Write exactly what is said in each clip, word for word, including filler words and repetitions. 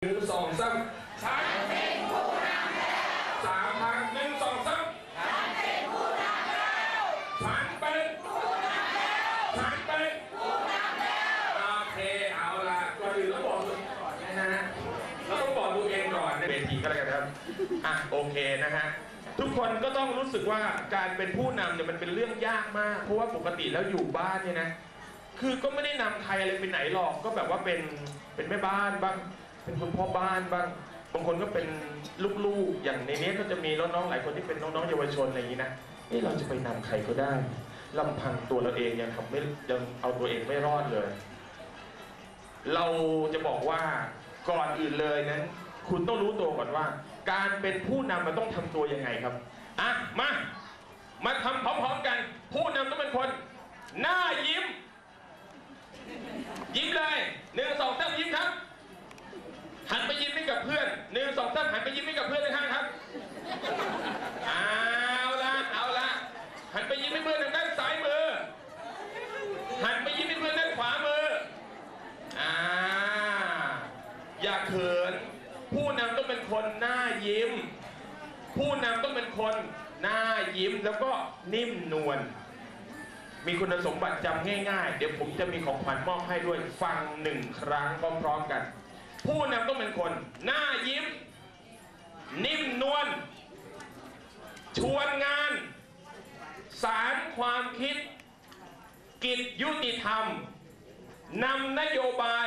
หนึ่งสองสามฉันเป็นผู้นำแล้วสามพันหนึ่งสองสามฉันเป็นผู้นำแล้วฉันเป็นผู้นำแล้วฉันเป็นผู้นำแล้วโอเคเอาละก่อนอื่นต้องบอกตัวเองก่อนนะฮะเราต้องบอกตัวเองก่อนในเวทีก็แล้วกันครับอ่ะโอเคนะฮะทุกคนก็ต้องรู้สึกว่าการเป็นผู้นำเนี่ยมันเป็นเรื่องยากมากเพราะว่าปกติแล้วอยู่บ้านเนี่ยนะคือก็ไม่ได้นำใครอะไรไปไหนหรอกก็แบบว่าเป็นเป็นแม่บ้านบ้างเป็นคุณพ่อบ้านบ้างบางคนก็เป็นลูกๆอย่างในนี้ก็จะมีน้องๆหลายคนที่เป็นน้องๆเยาวชนอะไรอย่างนี้นะเอ๊ะเราจะไปนำใครก็ได้ลำพังตัวเราเองยังทำไม่ยังเอาตัวเองไม่รอดเลยเราจะบอกว่าก่อนอื่นเลยนั้นคุณต้องรู้ตัวก่อนว่าการเป็นผู้นำมันต้องทำตัวยังไงครับอ่ะมามาทำพร้อมๆกันผู้นำต้องเป็นคนหน้ายิ้มยิ้มเลยหนึ่งสองสามยิ้มครับหันไปยิ้มให้กับเพื่อนหนึ่งสองสามหันไปยิ้มให้กับเพื่อนข้างครับเอาละเอาละหันไปยิ้มให้เพื่อนทางด้านซ้ายมือหันไปยิ้มให้เพื่อนด้านขวามืออ่าอย่าเขินผู้นำต้องเป็นคนหน้ายิ้มผู้นำต้องเป็นคนหน้ายิ้มแล้วก็นิ่มนวลมีคุณสมบัติจำง่ายๆเดี๋ยวผมจะมีของขวัญมอบให้ด้วยฟังหนึ่งครั้งพร้อมๆกันผู้นำต้องเป็นคนหน้ายิ้มนิ่มนวลชวนงานสารความคิดกิจยุติธรรมนำนโยบาย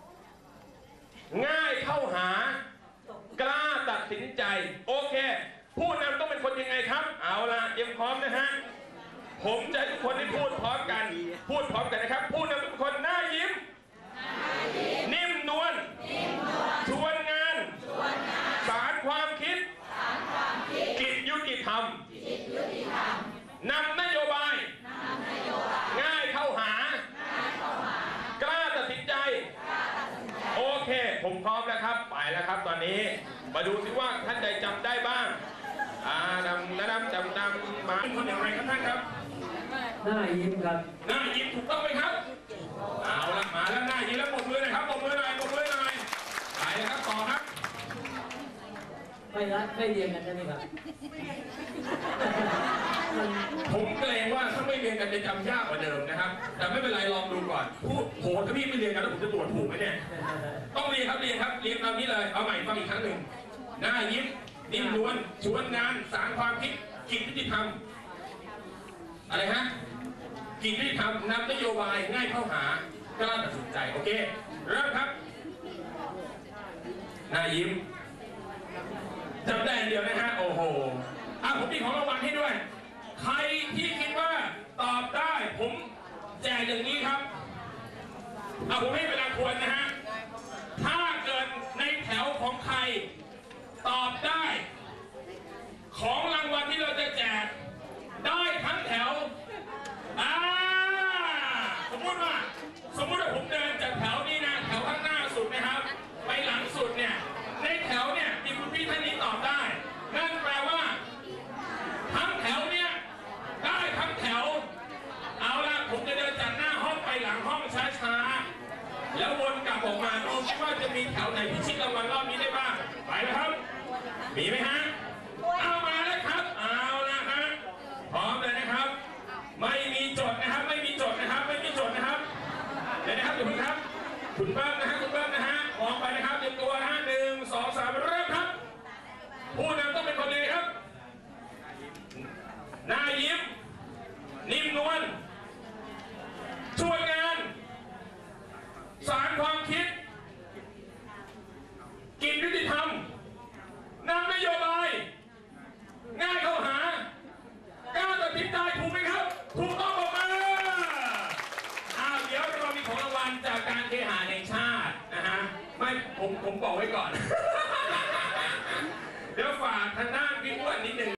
ง่ายเข้าหากล้าตัดสินใจโอเคผู้นำต้องเป็นคนยังไงครับเอาล่ะเตรียมพร้อมนะฮะผมจะให้ทุกคนได้พูดพร้อมกันพูดพร้อมกันนะครับผู้นำต้องเป็นคนหน้ายิ้มนิ่มนวลชวนงานสารความคิดกิจยุติธรรมนำนโยบายง่ายเข้าหากล้าตัดสินใจโอเคผมพร้อมแล้วครับไปแล้วครับตอนนี้มาดูสิว่าท่านใดจำได้บ้างอ่านำนำจำนำมาเป็นคนอย่างไรครับท่านครับหน้ายิ้มครับหน้ายิ้มถูกต้องไหมครับเอาละมาแล้วหน้ายิ้มแล้วปรบมือหน่อยครับปรบมือหน่อยปรบมือหน่อยไปเลยครับต่อครับไม่รักไม่เรียนกันใช่ไหมครับผมเกรงว่าถ้าไม่เรียนกันจะจำยากกว่าเดิมนะครับแต่ไม่เป็นไรลองดูก่อนพูดโหถ้าพี่ไม่เรียนกันแล้วผมจะตรวจถูกไหมเนี่ยต้องเรียนครับเรียนครับเรียนตามนี้เลยเอาใหม่ฟังอีกครั้งหนึ่งหน้ายิ้มนิ่มนวลชวนงานสารความคิดกิจยุติธรรมอะไรฮะกิจยุติธรรมนำนโยบายง่ายเข้าหากล้าตัดสินใจโอเคเริ่มครับหน้ายิ้มจำได้เดียวนะฮะโอ้โหอ่ะผมมีของรางวัลให้ด้วยใครที่คิดว่าตอบได้ผมแจกอย่างนี้ครับอ่ะผมให้เวลาควรนะฮะถ้าเกิดในแถวของใครตอบได้ของรางวัลที่เราจะแจกได้ทั้งแถวอ่าสมมติว่าสมมติว่าผมเดินจากแถวนี้นะแถวข้างหน้าสุดนะครับไปหลังสุดเนี่ยในแถวเนี่ยที่คุณพี่ท่านนี้ตอบได้นั่นแปลว่าทั้งแถวเนี่ยได้ทั้งแถวเอาล่ะผมจะเดินจากหน้าห้องไปหลังห้องช้าๆแล้ววนกลับออกมาดูคิดว่าจะมีแถวไหนพิชิตรางวัลรอบนี้ได้บ้างไปแล้วครับมีไหมฮะเอามาแล้วครับเอาละฮะพร้อมเลยนะครับไม่มีจดนะครับไม่มีจดนะครับไม่มีจดนะครับเดี๋ยวนะครับเดี๋ยวคุณครับคุณเบิ้มนะฮะคุณเบิ้มนะฮะมองไปนะครับเตรียมตัวนะฮะหนึ่งสองสามเริ่มครับผู้นำต้องเป็นคนดีครับหน้ายิ้มนิ่มนวลชวนงานสารความคิดกิจยุติธรรมนำนโยบายง่ายเข้าหากล้าตัดสินใจถูกไหมครับถูกต้องออกมาอ้าวเดี๋ยวเรามีของรางวัลจากการเคหะแห่งชาตินะฮะไม่ผมผมบอกไว้ก่อนเดี๋ยวฝากทางด้านพี่อ้วนนิดนึง